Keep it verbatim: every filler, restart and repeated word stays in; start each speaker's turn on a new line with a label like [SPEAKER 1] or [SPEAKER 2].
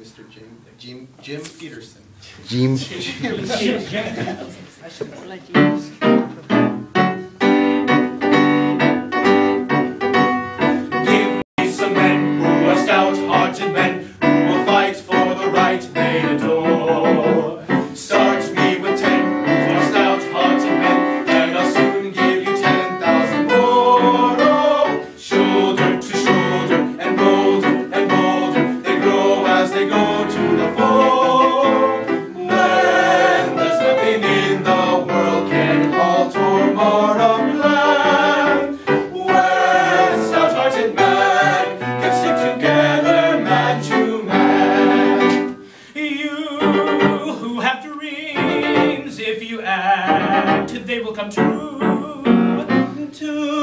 [SPEAKER 1] Mister Jim, Jim, Jim Peterson.
[SPEAKER 2] Jim.
[SPEAKER 1] Jim.
[SPEAKER 3] I should let you use.
[SPEAKER 4] Give me some men who are stout-hearted men who will fight for the right they adore. Start me with ten who are stout-hearted men, and I'll soon give you ten thousand more. Oh, shoulder to shoulder and bolder and bolder, they grow as they go to the fore. When there's nothing in the world can halt or mar a plan. When stout-hearted men can stick together man to man. You who have dreams, if you act, they will come true. To